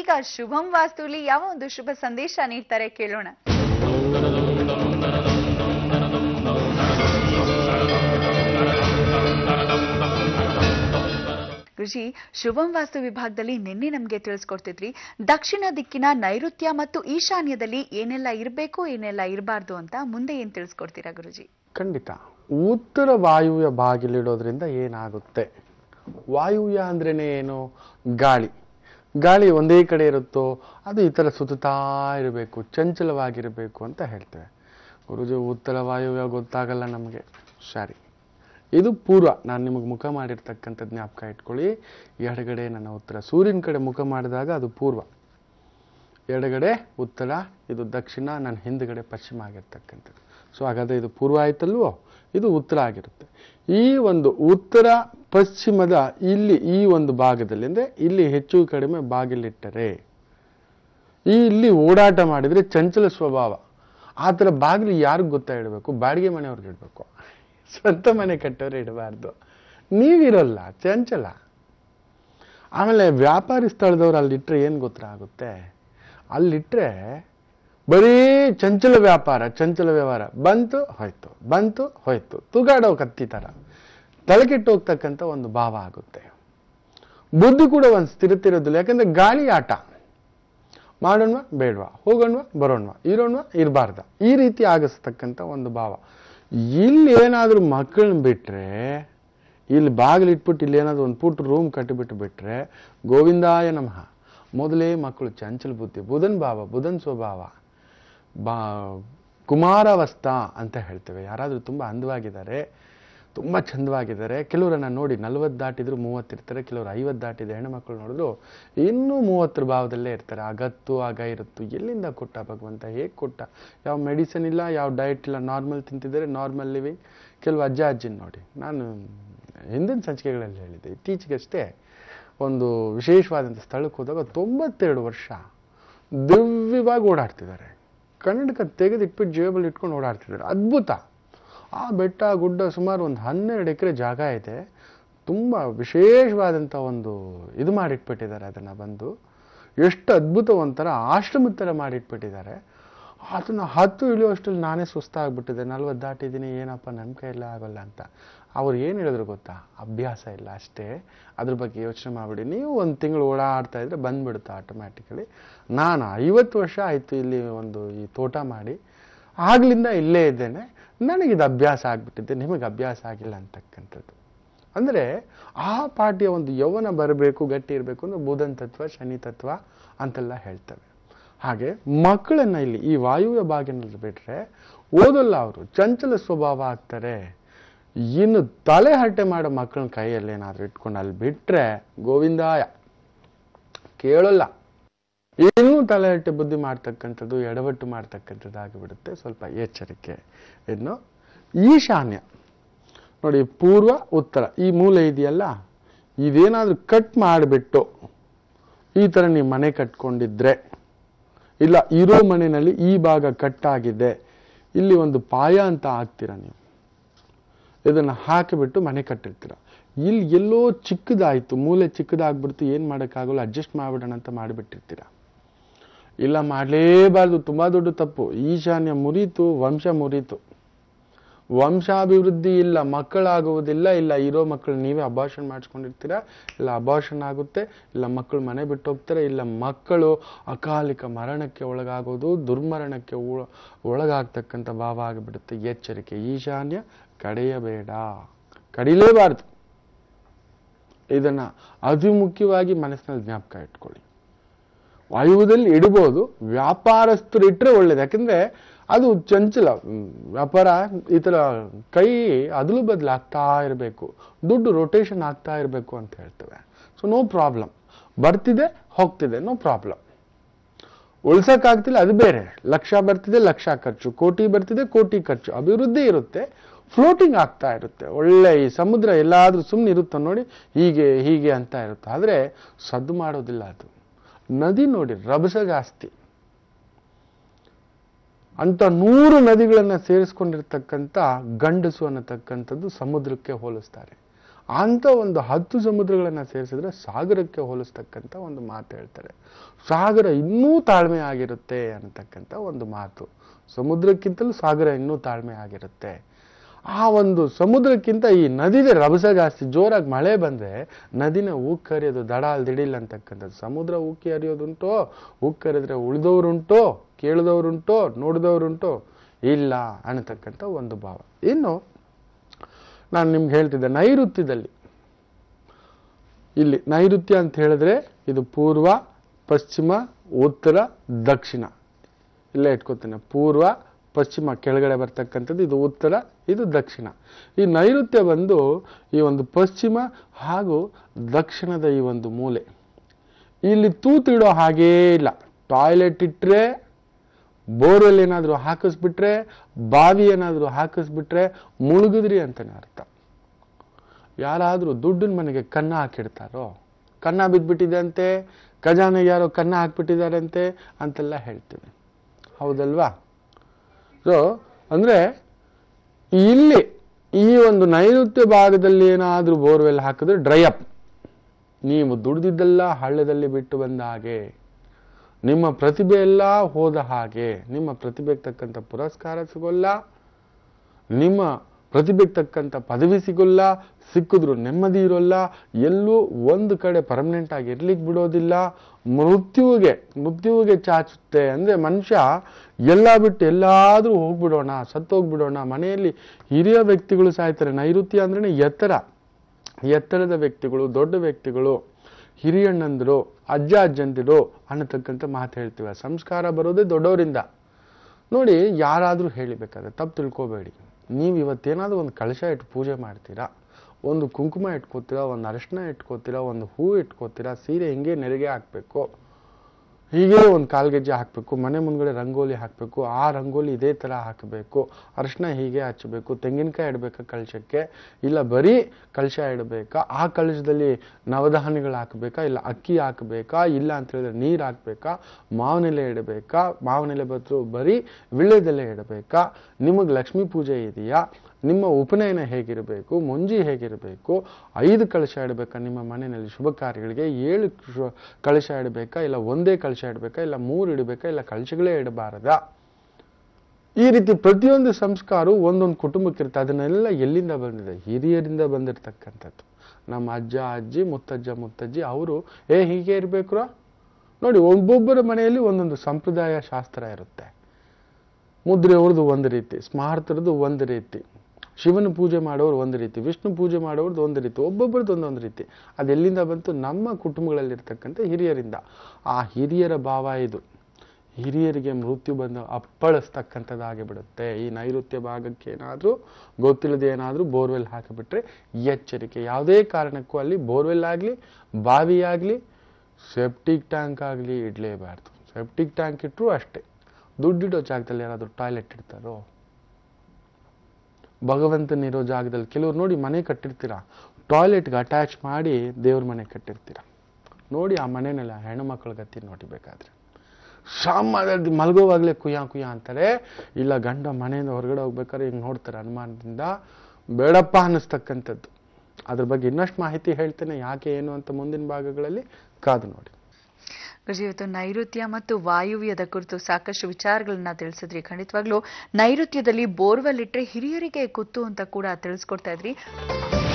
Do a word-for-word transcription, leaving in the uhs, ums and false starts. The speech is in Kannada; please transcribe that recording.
ಈಗ ಶುಭಂ ವಾಸ್ತುಲಿ ಯಾವ ಒಂದು ಶುಭ ಸಂದೇಶ ನೀಡ್ತಾರೆ ಕೇಳೋಣ. ಗುರುಜಿ, ಶುಭಂ ವಾಸ್ತು ವಿಭಾಗದಲ್ಲಿ ನಿನ್ನೆ ನಮ್ಗೆ ತಿಳಿಸ್ಕೊಡ್ತಿದ್ರಿ ದಕ್ಷಿಣ ದಿಕ್ಕಿನ ನೈಋತ್ಯ ಮತ್ತು ಈಶಾನ್ಯದಲ್ಲಿ ಏನೆಲ್ಲ ಇರಬೇಕು ಏನೆಲ್ಲ ಇರಬಾರ್ದು ಅಂತ. ಮುಂದೆ ಏನ್ ತಿಳಿಸ್ಕೊಡ್ತೀರಾ ಗುರುಜಿ? ಖಂಡಿತ. ಉತ್ತರ ವಾಯುವ್ಯ ಬಾಗಿಲಿಡೋದ್ರಿಂದ ಏನಾಗುತ್ತೆ? ವಾಯುವ್ಯ ಅಂದ್ರೇನೆ ಏನು? ಗಾಳಿ. ಗಾಳಿ ಒಂದೇ ಕಡೆ ಇರುತ್ತೋ ಅದು ಈ ಥರ ಸುತ್ತಾ ಇರಬೇಕು, ಚಂಚಲವಾಗಿರಬೇಕು ಅಂತ ಹೇಳ್ತೇವೆ. ಗುರುಜಿ, ಉತ್ತರ ವಾಯುವ್ಯ ಗೊತ್ತಾಗಲ್ಲ ನಮಗೆ. ಸರಿ, ಇದು ಪೂರ್ವ. ನಾನು ನಿಮಗೆ ಮುಖ ಮಾಡಿರ್ತಕ್ಕಂಥ ಜ್ಞಾಪಕ ಇಟ್ಕೊಳ್ಳಿ. ಎಡಗಡೆ ನನ್ನ ಉತ್ತರ. ಸೂರ್ಯನ ಕಡೆ ಮುಖ ಮಾಡಿದಾಗ ಅದು ಪೂರ್ವ, ಎಡಗಡೆ ಉತ್ತರ, ಇದು ದಕ್ಷಿಣ, ನನ್ನ ಹಿಂದುಗಡೆ ಪಶ್ಚಿಮ ಆಗಿರ್ತಕ್ಕಂಥದ್ದು. ಸೊ ಹಾಗಾದರೆ ಇದು ಪೂರ್ವ ಆಯ್ತಲ್ವೋ, ಇದು ಉತ್ತರ ಆಗಿರುತ್ತೆ. ಈ ಒಂದು ಉತ್ತರ ಪಶ್ಚಿಮದ ಇಲ್ಲಿ ಈ ಒಂದು ಭಾಗದಲ್ಲಿ ಅಂದರೆ ಇಲ್ಲಿ ಹೆಚ್ಚು ಕಡಿಮೆ ಬಾಗಿಲಿಟ್ಟರೆ, ಈ ಇಲ್ಲಿ ಓಡಾಟ ಮಾಡಿದರೆ ಚಂಚಲ ಸ್ವಭಾವ. ಆ ಥರ ಬಾಗಿಲು ಯಾರಿಗೆ ಗೊತ್ತಾ ಇಡಬೇಕು? ಬಾಡಿಗೆ ಮನೆಯವ್ರಿಗೆ ಇಡಬೇಕು. ಸ್ವಂತ ಮನೆ ಕಟ್ಟೋರು ಇಡಬಾರ್ದು. ನೀವಿರಲ್ಲ, ಚಂಚಲ. ಆಮೇಲೆ ವ್ಯಾಪಾರಿ ಸ್ಥಳದವ್ರು ಅಲ್ಲಿಟ್ಟರೆ ಏನು ಗೊತ್ತರ ಆಗುತ್ತೆ? ಅಲ್ಲಿಟ್ಟರೆ ಬರೀ ಚಂಚಲ ವ್ಯಾಪಾರ, ಚಂಚಲ ವ್ಯವಹಾರ. ಬಂತು ಹೋಯ್ತು, ಬಂತು ಹೋಯ್ತು, ತೂಗಾಡೋ ಕತ್ತಿ ಥರ ತಲೆಕೆಟ್ಟು ಹೋಗ್ತಕ್ಕಂಥ ಒಂದು ಭಾವ ಆಗುತ್ತೆ. ಬುದ್ಧಿ ಕೂಡ ಒಂದು ಸ್ಥಿರತೆ ಇರೋದಿಲ್ಲ. ಯಾಕಂದ್ರೆ ಗಾಳಿ ಆಟ. ಮಾಡೋಣವಾ ಬೇಡವಾ, ಹೋಗೋಣವಾ ಬರೋಣವಾ, ಇರೋಣವಾ ಇರಬಾರ್ದ, ಈ ರೀತಿ ಆಗಿಸ್ತಕ್ಕಂಥ ಒಂದು ಭಾವ. ಇಲ್ಲಿ ಏನಾದರೂ ಮಕ್ಕಳನ್ನ ಬಿಟ್ರೆ, ಇಲ್ಲಿ ಬಾಗಿಲಿಟ್ಬಿಟ್ಟು ಇಲ್ಲಿ ಏನಾದರೂ ಒಂದು ಪುಟ್ ರೂಮ್ ಕಟ್ಟಿಬಿಟ್ಟು ಬಿಟ್ರೆ ಗೋವಿಂದಾಯ ನಮಃ. ಮೊದಲೇ ಮಕ್ಕಳು ಚಂಚಲ ಬುದ್ಧಿ, ಬುಧನ್ ಭಾವ, ಬುಧನ್ ಸ್ವಭಾವ, ಬಾ ಕುಮಾರಾವಸ್ಥಾ ಅಂತ ಹೇಳ್ತೇವೆ. ಯಾರಾದರೂ ತುಂಬ ಅಂದವಾಗಿದ್ದಾರೆ, ತುಂಬ ಚಂದವಾಗಿದ್ದಾರೆ, ಕೆಲವರನ್ನ ನೋಡಿ ನಲ್ವತ್ತು ದಾಟಿದ್ರು ಮೂವತ್ತಿರ್ತಾರೆ, ಕೆಲವರು ಐವತ್ತು ದಾಟಿದ ಹೆಣ್ಣುಮಕ್ಕಳು ನೋಡಿದ್ರು ಇನ್ನೂ ಮೂವತ್ತರ ಭಾವದಲ್ಲೇ ಇರ್ತಾರೆ. ಆಗತ್ತು ಆಗ ಇರುತ್ತು. ಎಲ್ಲಿಂದ ಕೊಟ್ಟ ಭಗವಂತ? ಹೇಗೆ ಕೊಟ್ಟ? ಯಾವ ಮೆಡಿಸಿನ್ ಇಲ್ಲ, ಯಾವ ಡಯಟ್ ಇಲ್ಲ, ನಾರ್ಮಲ್ ತಿಂತಿದ್ದಾರೆ, ನಾರ್ಮಲ್ ಲಿವಿಂಗ್. ಕೆಲವು ಅಜ್ಜ ಅಜ್ಜಿನ ನೋಡಿ, ನಾನು ಹಿಂದಿನ ಸಂಚಿಕೆಗಳಲ್ಲಿ ಹೇಳಿದ್ದೆ, ಇತ್ತೀಚೆಗಷ್ಟೇ ಒಂದು ವಿಶೇಷವಾದಂಥ ಸ್ಥಳಕ್ಕೆ ಹೋದಾಗ ತೊಂಬತ್ತೆರಡು ವರ್ಷ ದಿವ್ಯವಾಗಿ ಓಡಾಡ್ತಿದ್ದಾರೆ. ಕನ್ನಡಕ ತೆಗೆದಿಟ್ಬಿಟ್ಟು ಜೇಬಲ್ಲಿ ಇಟ್ಕೊಂಡು ಓಡಾಡ್ತಿದ್ದಾರೆ. ಅದ್ಭುತ. ಆ ಬೆಟ್ಟ ಗುಡ್ಡ ಸುಮಾರು ಒಂದು ಹನ್ನೆರಡು ಎಕರೆ ಜಾಗ ಇದೆ. ತುಂಬ ವಿಶೇಷವಾದಂಥ ಒಂದು ಇದು ಮಾಡಿಟ್ಬಿಟ್ಟಿದ್ದಾರೆ. ಅದನ್ನು ಬಂದು ಎಷ್ಟು ಅದ್ಭುತ, ಒಂಥರ ಆಶ್ರಮದ ಥರ ಮಾಡಿಟ್ಬಿಟ್ಟಿದ್ದಾರೆ. ಅದನ್ನು ಹತ್ತು ಇಳಿಯುವಷ್ಟರಲ್ಲಿ ನಾನೇ ಸುಸ್ತಾಗ್ಬಿಟ್ಟಿದೆ. ನಲ್ವತ್ತು ದಾಟಿದ್ದೀನಿ, ಏನಪ್ಪ ನನ್ನ ಕೈಯೆಲ್ಲ ಆಗೋಲ್ಲ ಅಂತ. ಅವ್ರು ಏನು ಹೇಳಿದ್ರು ಗೊತ್ತಾ? ಅಭ್ಯಾಸ ಇಲ್ಲ ಅಷ್ಟೇ, ಅದ್ರ ಬಗ್ಗೆ ಯೋಚನೆ ಮಾಡಿಬಿಡಿ. ನೀವು ಒಂದು ತಿಂಗಳು ಓಡಾಡ್ತಾ ಇದ್ರೆ ಬಂದ್ಬಿಡುತ್ತೆ ಆಟೋಮ್ಯಾಟಿಕಲಿ. ನಾನು ಐವತ್ತು ವರ್ಷ ಆಯಿತು ಇಲ್ಲಿ ಒಂದು ಈ ತೋಟ ಮಾಡಿ, ಆಗ್ಲಿಂದ ಇಲ್ಲೇ ಇದ್ದೇನೆ. ನನಗಿದು ಅಭ್ಯಾಸ ಆಗಿಬಿಟ್ಟಿದ್ದೆ, ನಿಮಗೆ ಅಭ್ಯಾಸ ಆಗಿಲ್ಲ ಅಂತಕ್ಕಂಥದ್ದು. ಅಂದರೆ ಆ ಪಾರ್ಟಿಯ ಒಂದು ಯೌವನ ಬರಬೇಕು, ಗಟ್ಟಿ ಇರಬೇಕು ಅಂದರೆ ಬುಧನ್ ತತ್ವ, ಶನಿ ತತ್ವ ಅಂತೆಲ್ಲ ಹೇಳ್ತವೆ. ಹಾಗೆ ಮಕ್ಕಳನ್ನು ಇಲ್ಲಿ ಈ ವಾಯುವ್ಯ ಭಾಗನಲ್ಲಿ ಬಿಟ್ಟರೆ ಓದಲ್ಲ, ಅವರು ಚಂಚಲ ಸ್ವಭಾವ ಆಗ್ತಾರೆ. ಇನ್ನು ತಲೆ ಹರಟೆ ಮಾಡೋ ಮಕ್ಕಳನ್ನ ಕೈಯಲ್ಲಿ ಏನಾದರೂ ಇಟ್ಕೊಂಡು ಅಲ್ಲಿ ಬಿಟ್ಟರೆ ಗೋವಿಂದಾಯ, ಕೇಳಲ್ಲ. ಇನ್ನೂ ತಲೆ ಹರಟೆ ಬುದ್ಧಿ ಮಾಡ್ತಕ್ಕಂಥದ್ದು, ಎಡವಟ್ಟು ಮಾಡ್ತಕ್ಕಂಥದ್ದು ಆಗಿಬಿಡುತ್ತೆ. ಸ್ವಲ್ಪ ಎಚ್ಚರಿಕೆ. ಇನ್ನು ಈಶಾನ್ಯ ನೋಡಿ, ಪೂರ್ವ ಉತ್ತರ ಈ ಮೂಲೆ ಇದೆಯಲ್ಲ, ಇದೇನಾದರೂ ಕಟ್ ಮಾಡಿಬಿಟ್ಟು ಈ ಥರ ನೀವು ಮನೆ ಕಟ್ಕೊಂಡಿದ್ರೆ, ಇಲ್ಲ ಇರೋ ಮನೆಯಲ್ಲಿ ಈ ಭಾಗ ಕಟ್ಟಾಗಿದೆ, ಇಲ್ಲಿ ಒಂದು ಪಾಯ ಅಂತ ಹಾಕ್ತೀರ ನೀವು, ಇದನ್ನು ಹಾಕಿಬಿಟ್ಟು ಮನೆ ಕಟ್ಟಿರ್ತೀರ. ಇಲ್ಲಿ ಎಲ್ಲೋ ಚಿಕ್ಕದಾಯಿತು, ಮೂಲೆ ಚಿಕ್ಕದಾಗ್ಬಿಡ್ತು, ಏನು ಮಾಡೋಕ್ಕಾಗಲ್ಲ, ಅಡ್ಜಸ್ಟ್ ಮಾಡಿಬಿಡೋಣ ಅಂತ ಮಾಡಿಬಿಟ್ಟಿರ್ತೀರ. ಇಲ್ಲ, ಮಾಡಲೇಬಾರ್ದು, ತುಂಬ ದೊಡ್ಡ ತಪ್ಪು. ಈಶಾನ್ಯ ಮುರಿತು, ವಂಶ ಮುರಿತು, ವಂಶಾಭಿವೃದ್ಧಿ ಇಲ್ಲ, ಮಕ್ಕಳಾಗುವುದಿಲ್ಲ. ಇಲ್ಲ ಇರೋ ಮಕ್ಕಳು ನೀವೇ ಅಬಾರ್ಷನ್ ಮಾಡಿಸ್ಕೊಂಡಿರ್ತೀರ, ಇಲ್ಲ ಅಬಾರ್ಷನ್ ಆಗುತ್ತೆ, ಇಲ್ಲ ಮಕ್ಕಳು ಮನೆ ಬಿಟ್ಟು ಹೋಗ್ತಾರೆ, ಇಲ್ಲ ಮಕ್ಕಳು ಅಕಾಲಿಕ ಮರಣಕ್ಕೆ ಒಳಗಾಗೋದು, ದುರ್ಮರಣಕ್ಕೆ ಒಳಗಾಗ್ತಕ್ಕಂಥ ಭಾವ ಆಗಿಬಿಡುತ್ತೆ. ಎಚ್ಚರಿಕೆ. ಈಶಾನ್ಯ ಕಡೆಯಬೇಡ, ಕಡಿಲೇಬಾರ್ದು. ಇದನ್ನು ಅತಿ ಮುಖ್ಯವಾಗಿ ಮನಸ್ಸಿನಲ್ಲಿ ಜ್ಞಾಪಕ ಇಟ್ಕೊಳ್ಳಿ. ವಾಯುವ್ಯದಲ್ಲಿ ಇಡ್ಬೋದು, ವ್ಯಾಪಾರಸ್ಥರು ಇಟ್ಟರೆ ಒಳ್ಳೇದು. ಯಾಕಂದರೆ ಅದು ಚಂಚಲ ವ್ಯಾಪಾರ, ಈ ಥರ ಕೈ ಅದಲು ಬದಲು ಆಗ್ತಾ ಇರಬೇಕು, ದುಡ್ಡು ರೊಟೇಷನ್ ಆಗ್ತಾ ಇರಬೇಕು ಅಂತ ಹೇಳ್ತೇವೆ. So no problem. ಬರ್ತಿದೆ ಹೋಗ್ತಿದೆ, ನೋ ಪ್ರಾಬ್ಲಮ್. ಉಳ್ಸೋಕ್ಕಾಗ್ತಿಲ್ಲ ಅದು ಬೇರೆ. ಲಕ್ಷ ಬರ್ತಿದೆ, ಲಕ್ಷ ಖರ್ಚು, ಕೋಟಿ ಬರ್ತಿದೆ, ಕೋಟಿ ಖರ್ಚು. ಅಭಿವೃದ್ಧಿ ಇರುತ್ತೆ, ಫ್ಲೋಟಿಂಗ್ ಆಗ್ತಾ ಇರುತ್ತೆ. ಒಳ್ಳೆ ಈ ಸಮುದ್ರ ಎಲ್ಲಾದರೂ ಸುಮ್ಮನೆ ಇರುತ್ತೆ ನೋಡಿ, ಹೀಗೆ ಹೀಗೆ ಅಂತ ಇರುತ್ತೆ. ಆದರೆ ಸದ್ದು ಮಾಡೋದಿಲ್ಲ ಅದು. ನದಿ ನೋಡಿ, ರಭಸ ಜಾಸ್ತಿ. ಅಂತ ನೂರು ನದಿಗಳನ್ನು ಸೇರಿಸ್ಕೊಂಡಿರ್ತಕ್ಕಂಥ ಗಂಡಸು ಅನ್ನತಕ್ಕಂಥದ್ದು ಸಮುದ್ರಕ್ಕೆ ಹೋಲಿಸ್ತಾರೆ. ಅಂತ ಒಂದು ಹತ್ತು ಸಮುದ್ರಗಳನ್ನ ಸೇರಿಸಿದ್ರೆ ಸಾಗರಕ್ಕೆ ಹೋಲಿಸ್ತಕ್ಕಂಥ ಒಂದು ಮಾತು ಹೇಳ್ತಾರೆ. ಸಾಗರ ಇನ್ನೂ ತಾಳ್ಮೆ ಆಗಿರುತ್ತೆ ಅನ್ನತಕ್ಕಂಥ ಒಂದು ಮಾತು. ಸಮುದ್ರಕ್ಕಿಂತಲೂ ಸಾಗರ ಇನ್ನೂ ತಾಳ್ಮೆ ಆಗಿರುತ್ತೆ. ಆ ಒಂದು ಸಮುದ್ರಕ್ಕಿಂತ ಈ ನದಿಗೆ ರಭಸ ಜಾಸ್ತಿ. ಜೋರಾಗಿ ಮಳೆ ಬಂದ್ರೆ ನದಿನ ಉಕ್ಕಿ ಹರಿಯೋದು ದಡಾಲ್ ದಿಡಿಲ್ ಅಂತಕ್ಕಂಥದ್ದು. ಸಮುದ್ರ ಉಕ್ಕಿ ಹರಿಯೋದುಂಟೋ, ಉಕ್ಕಿ ಹರಿದ್ರೆ ಉಳಿದವರುಂಟೋ, ಕೇಳಿದವರುಂಟೋ, ನೋಡಿದವರುಂಟೋ, ಇಲ್ಲ ಅನ್ನತಕ್ಕಂಥ ಒಂದು ಭಾವ. ಇನ್ನು ನಾನು ನಿಮ್ಗೆ ಹೇಳ್ತಿದ್ದೆ ನೈಋತ್ಯದಲ್ಲಿ, ಇಲ್ಲಿ ನೈಋತ್ಯ ಅಂತ ಹೇಳಿದ್ರೆ ಇದು ಪೂರ್ವ, ಪಶ್ಚಿಮ, ಉತ್ತರ, ದಕ್ಷಿಣ. ಇಲ್ಲೇ ಇಟ್ಕೋತೇನೆ. ಪೂರ್ವ, ಪಶ್ಚಿಮ ಕೆಳಗಡೆ ಬರ್ತಕ್ಕಂಥದ್ದು, ಇದು ಉತ್ತರ, ಇದು ದಕ್ಷಿಣ. ಈ ನೈಋತ್ಯ ಬಂದು ಈ ಒಂದು ಪಶ್ಚಿಮ ಹಾಗೂ ದಕ್ಷಿಣದ ಈ ಒಂದು ಮೂಲೆ. ಇಲ್ಲಿ ತೂತಿಡೋ ಹಾಗೇ ಇಲ್ಲ. ಟಾಯ್ಲೆಟ್ ಇಟ್ಟರೆ, ಬೋರ್ವೆಲ್ ಏನಾದರೂ ಹಾಕಿಸ್ಬಿಟ್ರೆ, ಬಾವಿ ಏನಾದರೂ ಹಾಕಿಸ್ಬಿಟ್ರೆ ಮುಳುಗಿದ್ರಿ ಅಂತಾನೆ ಅರ್ಥ. ಯಾರಾದರೂ ದುಡ್ಡಿನ ಮನೆಗೆ ಕನ್ನ ಹಾಕಿಡ್ತಾರೋ, ಕನ್ನ ಬಿದ್ದುಬಿಟ್ಟಿದೆ ಅಂತೆ, ಖಜಾನೆಗೆ ಯಾರೋ ಕನ್ನ ಹಾಕ್ಬಿಟ್ಟಿದಾರಂತೆ ಅಂತೆಲ್ಲ ಹೇಳ್ತೀವಿ, ಹೌದಲ್ವಾ? ಸೊ ಅಂದ್ರೆ ಇಲ್ಲಿ ಈ ಒಂದು ನೈಋತ್ಯ ಭಾಗದಲ್ಲಿ ಏನಾದರೂ ಬೋರ್ವೆಲ್ ಹಾಕಿದ್ರೆ ಡ್ರೈ ಅಪ್. ನೀವು ದುಡ್ದಿದ್ದೆಲ್ಲ ಹಳ್ಳದಲ್ಲಿ ಬಿಟ್ಟು ಬಂದ ಹಾಗೆ, ನಿಮ್ಮ ಪ್ರತಿಭೆ ಎಲ್ಲ ಹೋದ ಹಾಗೆ. ನಿಮ್ಮ ಪ್ರತಿಭೆಗೆ ತಕ್ಕಂಥ ಪುರಸ್ಕಾರ ಸಿಗೋಲ್ಲ, ನಿಮ್ಮ ಪ್ರತಿಭೆಗೆ ತಕ್ಕಂಥ ಪದವಿ ಸಿಗೋಲ್ಲ, ಸಿಕ್ಕಿದ್ರು ನೆಮ್ಮದಿ ಇರೋಲ್ಲ, ಎಲ್ಲೂ ಒಂದು ಕಡೆ ಪರ್ಮನೆಂಟ್ ಆಗಿ ಇರ್ಲಿಕ್ಕೆ ಬಿಡೋದಿಲ್ಲ. ಮೃತ್ಯುವಿಗೆ ಮೃತ್ಯುವಿಗೆ ಚಾಚುತ್ತೆ. ಅಂದ್ರೆ ಮನುಷ್ಯ ಎಲ್ಲ ಬಿಟ್ಟು ಎಲ್ಲಾದ್ರೂ ಹೋಗ್ಬಿಡೋಣ, ಸತ್ತೋಗ್ಬಿಡೋಣ. ಮನೆಯಲ್ಲಿ ಹಿರಿಯ ವ್ಯಕ್ತಿಗಳು ಸಾಯ್ತಾರೆ. ನೈಋತ್ಯ ಅಂದ್ರೆ ಎತ್ತರ, ಎತ್ತರದ ವ್ಯಕ್ತಿಗಳು, ದೊಡ್ಡ ವ್ಯಕ್ತಿಗಳು, ಹಿರಿಯಣ್ಣಂದರು, ಅಜ್ಜ ಅಜ್ಜಂದಿರು ಅನ್ನತಕ್ಕಂಥ ಮಾತು ಹೇಳ್ತೀವಿ. ಸಂಸ್ಕಾರ ಬರೋದೇ ದೊಡ್ಡವರಿಂದ. ನೋಡಿ, ಯಾರಾದರೂ ಹೇಳಿಬೇಕಾದ್ರೆ ತಪ್ಪು ತಿಳ್ಕೊಬೇಡಿ. ನೀವು ಇವತ್ತೇನಾದ್ರೂ ಒಂದು ಕಳಶ ಇಟ್ಟು ಪೂಜೆ ಮಾಡ್ತೀರಾ, ಒಂದು ಕುಂಕುಮ ಇಟ್ಕೋತೀರಾ, ಒಂದು ಅರಿಶಿನ ಇಟ್ಕೋತೀರಾ, ಒಂದು ಹೂ ಇಟ್ಕೋತೀರಾ, ಸೀರೆ ಹಿಂಗೆ ನೆರಿಗೆ ಹಾಕಬೇಕು, ಹೀಗೆ ಒಂದು ಕಾಲ್ಗೆಜ್ಜೆ ಹಾಕಬೇಕು, ಮನೆ ಮುಂದ್ಗಡೆ ರಂಗೋಲಿ ಹಾಕಬೇಕು, ಆ ರಂಗೋಲಿ ಇದೇ ಥರ ಹಾಕಬೇಕು, ಅರಿಶಿನ ಹೀಗೆ ಹಚ್ಚಬೇಕು, ತೆಂಗಿನಕಾಯಿ ಇಡಬೇಕಾ ಕಳಶಕ್ಕೆ, ಇಲ್ಲ ಬರೀ ಕಳಶ ಇಡಬೇಕಾ, ಆ ಕಳಶದಲ್ಲಿ ನವಧಾನ್ಯಗಳು ಹಾಕಬೇಕಾ, ಇಲ್ಲ ಅಕ್ಕಿ ಹಾಕಬೇಕಾ, ಇಲ್ಲ ಅಂತ ಹೇಳಿದ್ರೆ ನೀರು ಹಾಕಬೇಕಾ, ಮಾವಿನೆಲೆ ಇಡಬೇಕಾ, ಮಾವಿನೆಲೆ ಬದಲು ಬರೀ ವಿಳ್ಯದೆಲೆ ಇಡಬೇಕಾ, ನಿಮಗೆ ಲಕ್ಷ್ಮೀ ಪೂಜೆ ಇದೆಯಾ, ನಿಮ್ಮ ಉಪನಯನ ಹೇಗಿರಬೇಕು, ಮುಂಜಿ ಹೇಗಿರಬೇಕು, ಐದು ಕಳಶ ಇಡಬೇಕಾ ನಿಮ್ಮ ಮನೆಯಲ್ಲಿ ಶುಭ ಕಾರ್ಯಗಳಿಗೆ, ಏಳು ಕಳಶ ಇಡಬೇಕಾ, ಇಲ್ಲ ಒಂದೇ ಕಳಶ ಇಡಬೇಕಾ, ಇಲ್ಲ ಮೂರು ಇಡಬೇಕಾ, ಇಲ್ಲ ಕಳಶಗಳೇ ಇಡಬಾರದ. ಈ ರೀತಿ ಪ್ರತಿಯೊಂದು ಸಂಸ್ಕಾರವು ಒಂದೊಂದು ಕುಟುಂಬಕ್ಕಿರುತ್ತೆ. ಅದನ್ನೆಲ್ಲ ಎಲ್ಲಿಂದ ಬಂದಿದೆ? ಹಿರಿಯರಿಂದ ಬಂದಿರತಕ್ಕಂಥದ್ದು. ನಮ್ಮ ಅಜ್ಜ ಅಜ್ಜಿ, ಮುತ್ತಜ್ಜ ಮುತ್ತಜ್ಜಿ ಅವರು ಏ ಹೀಗೆ ಇರ್ಬೇಕ್ರ. ನೋಡಿ, ಒಬ್ಬೊಬ್ಬರ ಮನೆಯಲ್ಲಿ ಒಂದೊಂದು ಸಂಪ್ರದಾಯ ಶಾಸ್ತ್ರ ಇರುತ್ತೆ. ಮುದ್ರೆ ಅವ್ರದ್ದು ಒಂದು ರೀತಿ, ಸ್ಮಾರ್ತರದ್ದು ಒಂದು ರೀತಿ, ಶಿವನ ಪೂಜೆ ಮಾಡೋರು ಒಂದು ರೀತಿ, ವಿಷ್ಣು ಪೂಜೆ ಮಾಡೋರ್ದು ಒಂದು ರೀತಿ, ಒಬ್ಬೊಬ್ಬರದ್ದು ಒಂದೊಂದು ರೀತಿ. ಅದೆಲ್ಲಿಂದ ಬಂತು? ನಮ್ಮ ಕುಟುಂಬಗಳಲ್ಲಿರ್ತಕ್ಕಂಥ ಹಿರಿಯರಿಂದ. ಆ ಹಿರಿಯರ ಭಾವ ಇದು. ಹಿರಿಯರಿಗೆ ಮೃತ್ಯು ಬಂದು ಅಪ್ಪಳಿಸ್ತಕ್ಕಂಥದ್ದಾಗಿ ಬಿಡುತ್ತೆ. ಈ ನೈಋತ್ಯ ಭಾಗಕ್ಕೆ ಏನಾದರೂ ಗೊತ್ತಿಲ್ಲದೆ ಏನಾದರೂ ಬೋರ್ವೆಲ್ ಹಾಕಿಬಿಟ್ರೆ ಎಚ್ಚರಿಕೆ. ಯಾವುದೇ ಕಾರಣಕ್ಕೂ ಅಲ್ಲಿ ಬೋರ್ವೆಲ್ ಆಗಲಿ, ಬಾವಿ ಆಗಲಿ, ಸೆಪ್ಟಿಕ್ ಟ್ಯಾಂಕ್ ಆಗಲಿ ಇಡಲೇಬಾರ್ದು. ಸೆಪ್ಟಿಕ್ ಟ್ಯಾಂಕ್ ಇಟ್ಟರು ಅಷ್ಟೇ. ದುಡ್ಡಿಡೋ ಜಾಗದಲ್ಲಿ ಯಾರಾದರೂ ಟಾಯ್ಲೆಟ್ ಇಡ್ತಾರೋ? ಭಗವಂತನಿರೋ ಜಾಗದಲ್ಲಿ ಕೆಲವ್ರು ನೋಡಿ ಮನೆ ಕಟ್ಟಿರ್ತೀರಾ, ಟಾಯ್ಲೆಟ್ಗೆ ಅಟ್ಯಾಚ್ ಮಾಡಿ ದೇವ್ರ ಮನೆ ಕಟ್ಟಿರ್ತೀರ. ನೋಡಿ ಆ ಮನೆನೆಲ್ಲ ಹೆಣ್ಣು ಮಕ್ಕಳ ಗತಿ ನೋಡಿ. ಬೇಕಾದ್ರೆ ಸಾಮಾನ್ಯವಾಗಿ ಮಲಗೋವಾಗಲೇ ಕುಯ್ಯ ಕುಯ್ಯ ಅಂತಾರೆ, ಇಲ್ಲ ಗಂಡ ಮನೆಯಿಂದ ಹೊರಗಡೆ ಹೋಗ್ಬೇಕಾದ್ರೆ ಹಿಂಗೆ ನೋಡ್ತಾರೆ ಅನುಮಾನದಿಂದ, ಬೇಡಪ್ಪ ಅನ್ನಿಸ್ತಕ್ಕಂಥದ್ದು. ಅದ್ರ ಬಗ್ಗೆ ಇನ್ನಷ್ಟು ಮಾಹಿತಿ ಹೇಳ್ತೇನೆ, ಯಾಕೆ ಏನು ಅಂತ ಮುಂದಿನ ಭಾಗಗಳಲ್ಲಿ ಕಾದು ನೋಡಿ. ಗುರುಜಿ, ಇವತ್ತು ನೈಋತ್ಯ ಮತ್ತು ವಾಯುವ್ಯದ ಕುರಿತು ಸಾಕಷ್ಟು ವಿಚಾರಗಳನ್ನ ತಿಳಿಸಿದ್ರಿ. ಖಂಡಿತವಾಗ್ಲೂ ನೈಋತ್ಯದಲ್ಲಿ ಬೋರ್ವೆಲ್ ಇಟ್ಟರೆ ಹಿರಿಯರಿಗೆ ಕುತ್ತು ಅಂತ ಕೂಡ ತಿಳಿಸ್ಕೊಡ್ತಾ ಇದ್ರಿ.